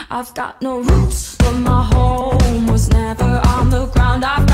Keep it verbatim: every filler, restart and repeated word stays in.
I've got no roots, but my home was never on the ground. I've